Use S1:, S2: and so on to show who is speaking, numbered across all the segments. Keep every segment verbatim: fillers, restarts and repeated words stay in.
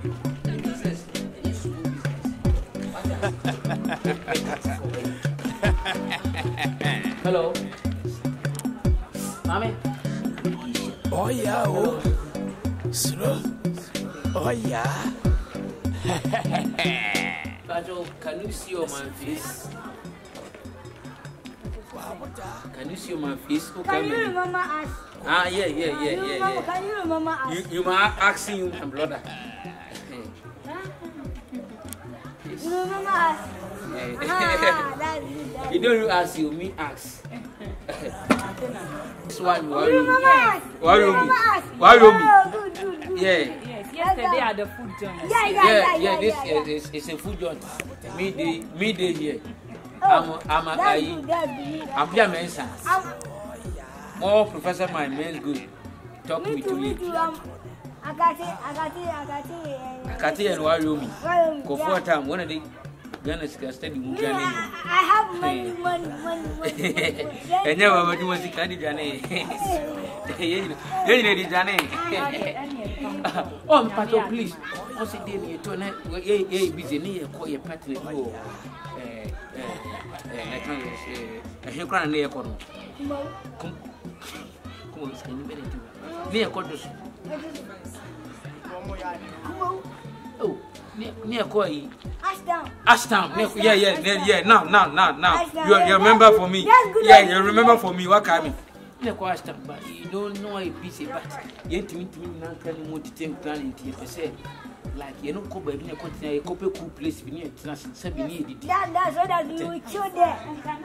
S1: Hello. Mommy.
S2: Oh yeah, oh. Slow. Oh yeah.
S1: Bajo, can you see your man face? Can you see my face? Who
S3: Can you remember us?
S1: Ah, yeah, yeah, yeah, yeah, yeah.
S3: Can you remember us?
S1: You, you might asking you, my brother.
S3: You remember us?
S1: Yeah.
S3: Ah, that's it.
S1: You don't ask you, me ask. This one, why
S3: You
S1: you?
S3: remember us?
S1: Why
S3: You
S1: you
S3: remember
S1: me?
S3: us?
S1: Why you me?
S3: Oh, good, good, good.
S1: Yeah.
S4: Yes, yesterday at the food joint.
S3: Yeah, yeah,
S1: Yeah,
S3: yeah,
S1: yeah, this
S3: yeah, yeah.
S1: is it's a food joint. Me day, me day here.
S3: Oh,
S1: I'm, I'm a
S3: that's
S1: guy.
S3: good, that's good.
S1: I'm here, Mensa.
S3: I'm-
S1: More Professor, my man's good. Talk
S3: Me
S1: me
S3: too,
S1: to
S3: me
S1: me.
S3: too. um, Akate, Akate, Akate.
S1: Akate and why you me?
S3: Well,
S1: Go for a time. One of the Ghana study
S3: Me,
S1: Ghana.
S3: I I have money, money, money, money.
S1: And never what you want to candy Jane. You need Jane. Oh, Pato, please. What's it day you turn it? Yeah, busy near call your partner. Oh, eh, eh, I can't say a hair crown near corner. Come, come on, can you better do near quarters? Oh, near Koi.
S3: Ashdown.
S1: Ashtown, yeah, yeah, yeah, yeah. Now, now, now, now.
S3: Ashdown,
S1: You,
S3: yeah,
S1: you remember
S3: that's
S1: for me?
S3: good. That's good
S1: Yeah,
S3: idea.
S1: you remember for me. What can I? Yeah, quite Ashtown, but you don't know a piece of but yet to me to me now can you to take planning to say like you know, Kobe in a continent, a copy cool place beneath it, seven years.
S3: That, that's what that you will show there.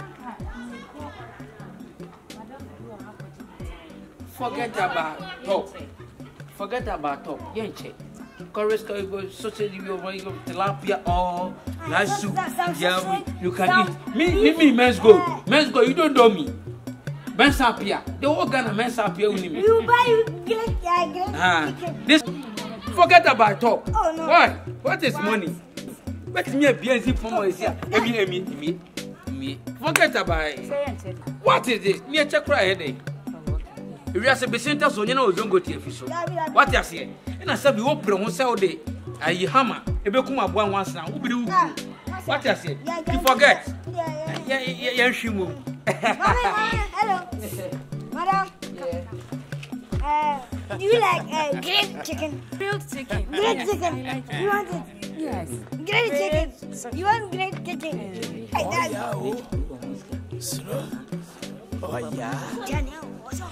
S1: Forget about top. Forget about top. Yenche. Chorus sausage, you tilapia or nice soup. Yeah, you can eat. Me, me, me, men's go. Men's go, you don't know me. Men's appear. The whole Ghana men's appear with me.
S3: You buy great, yeah, great
S1: Ah,
S3: chicken.
S1: this forget about top.
S3: Oh, no.
S1: Why? What is money? What is me a B N C for my here? Me, me, me, me. Forget about it. What is this? Me a check right here. If you are a center, so you know, don't go to your official. What you say? And I said, we open one cell day. I hammer. If you come up one once now, who be you? What you say? You forget.
S3: Yeah, yeah.
S1: Yeah, yeah, yeah, she move.
S3: Hello. Madam.
S1: Yeah.
S3: Uh, do you like uh, grilled chicken?
S4: Grilled chicken.
S3: Grilled chicken. You want it?
S4: Yes.
S3: Grilled chicken. You want grilled chicken? Hey, that's
S2: Yeah, oh. Slow. Oh yeah.
S3: Daniel, what's up?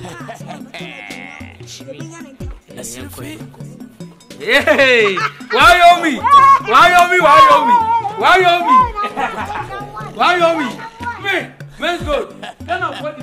S2: That's your friend.
S1: Hey! Why on me? Why on me? Why on me? Why on me? Why on me? Me, let's go. Then I'm what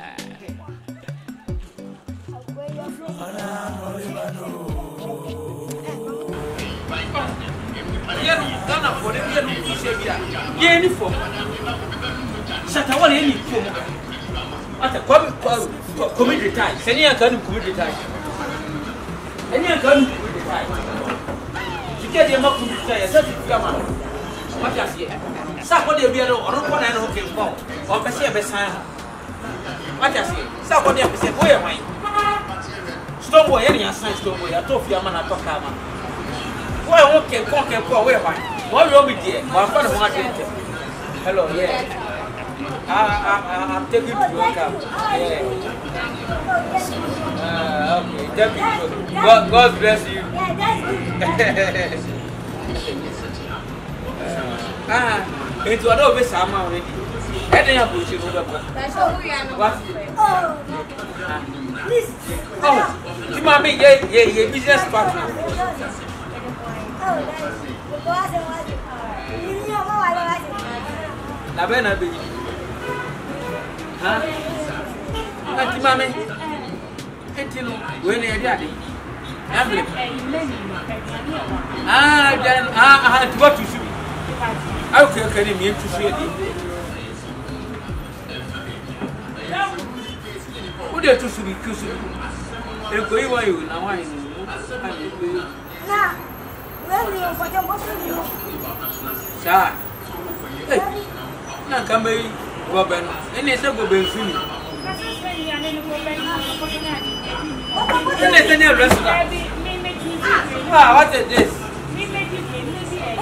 S1: Ghana for the year any form. Shatawal any form. At a commit retire. Send you a gun commit retire. Any a gun commit retire. You get your mouth to retire, such a man. What does he? Somebody will be alone, or one and who can fall, or Pessia Bessan. What does he? Somebody will say, where am I? Stoneboy, any sign Stoneboy, I told you, man, I talk about. Why won't can conquer poor where am I? What will be there? My father wanted. Hello, yeah. I, I, I'm taking to your car. Yeah. Uh, okay, thank you. God, God bless you. Ah, it's one of us. I'm already. I didn't have to go back. What? Oh, oh, you mommy, yeah, yeah, yeah, business partner. Labena baby. Huh? Auntie mommy. Auntie no, when are you daddy? Ah, then ah, ah, what you should be. Okay, okay, me to see it. Who did to be cushion? If we were you now, I
S3: Nah, where we are, what am I?
S1: Sir, hey, now come by Robin, and it's a good baby. And it's a new restaurant. Ah, what is this?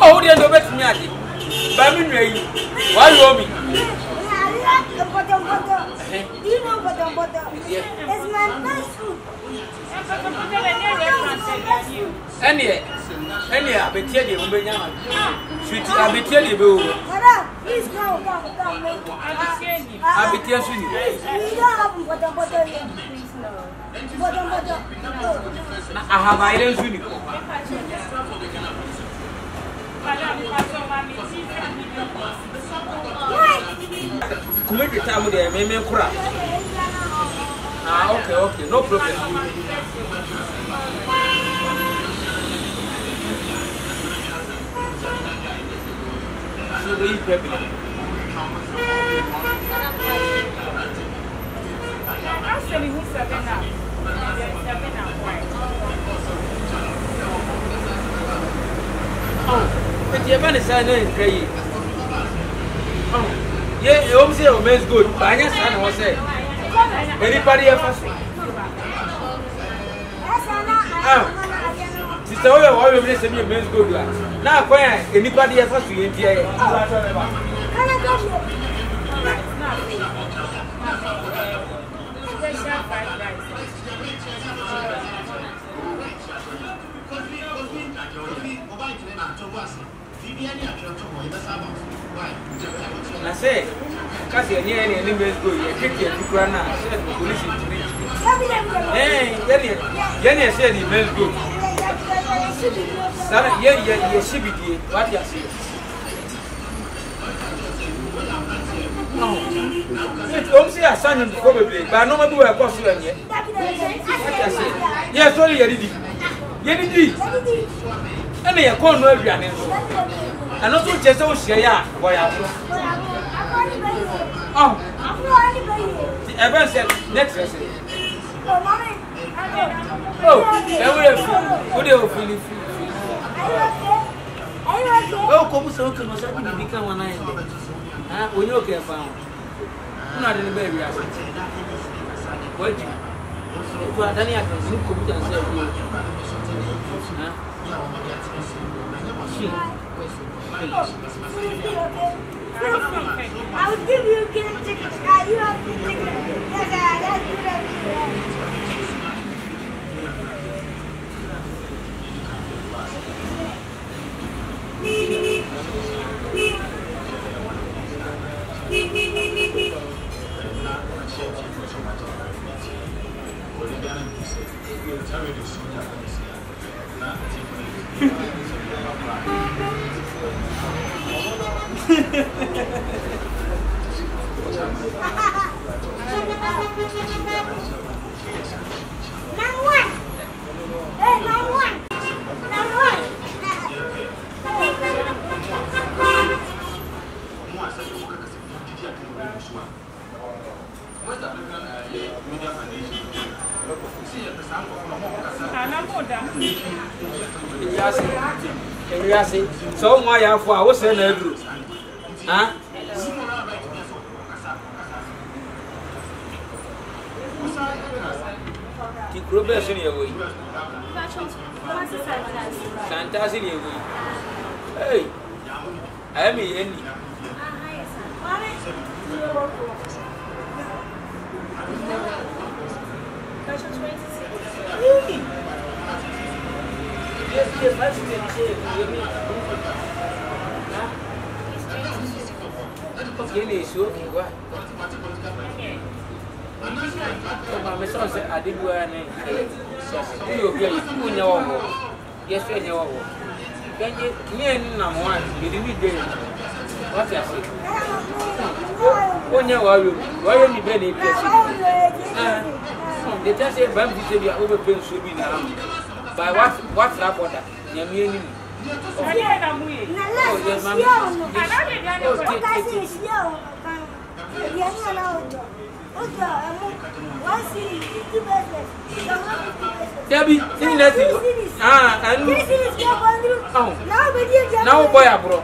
S1: Oh, they don't bet me at it. Bamin Ray, why you owe me?
S3: You know what I'm It's my best food.
S1: Any, any, I bet you will be young. Sweetie, I bet you will.
S3: Please go, go, go.
S1: I bet you will.
S3: We don't have butter, butter here. Please, no. Butter, butter.
S1: I have items with you. Come at the time with the Mammy crap. Ah, okay, okay, no problem. So we eat baby.
S4: Actually, who's seven now? Seven now.
S1: Oh, but your man is saying crazy. Oh, yeah, you always say a man's good. But I just I was say. Anybody else? Ah, sister, why are you saying your man's good? Now, why anybody else to you? I say, because you're near any animals go, you're kicking to Grana, police in three. Hey, Jenny said the men's go. Sarah, yeah, yeah, yeah, she be what you see. No, don't say a son probably, but no matter where I cost you yet. Yes, only you did it. You did it. And they are called no every and not just so share, boy. Oh, the ever said next lesson. Oh, there will feel oh, come so can also become one night. Ah, when you care found. Not in the baby. What you are done at the computer and say, I will give you a ticket. You have to take it. Yes, that's good. So why have for I was saying every huh? The progress in your way. Fantastic in your way. Hey, I am in. Yes, yes, that's it. Ele é show que vai. Como a pessoa se adigua né? Se eu vi o nyawo, yes é nyawo. Ganhe nem na moa, ele me deu. What you say? O nyawo, why you be dey person? Ah, they just say bam this be over pen so be na. By what what that border? Nyame ni. Oh, yes, ma'am. Debbie, see let's ah, and now, boy, bro.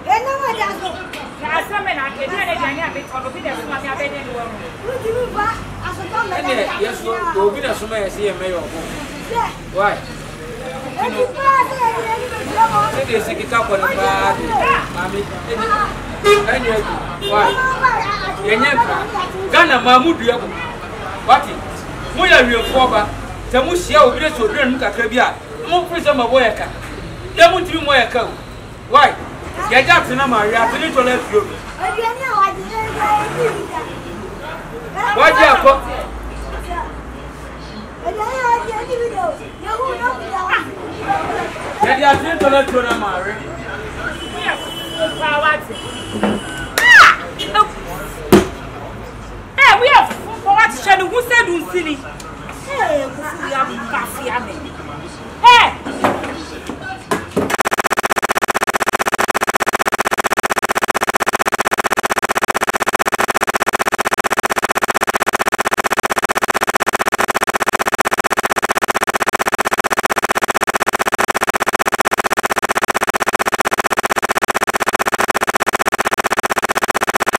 S1: Yes, you'll be a summer. I see a mayor. Why? no. Say the secretary for the bad. Mami. Anyway, why? Yenye. Ghana Mahmoud yako. Wati. Moya wiye foba. Temu shia obire so obire nu kakra bi a. Mo prison ma boy ka. Temu timi mo ya ka. Why? Yaja tena Maria, tini to left you. Why dia ko? Ya dia tini to left you na Maria.
S4: Eh, we have for what channel who said who silly. Eh, who ya coffee ame. Eh,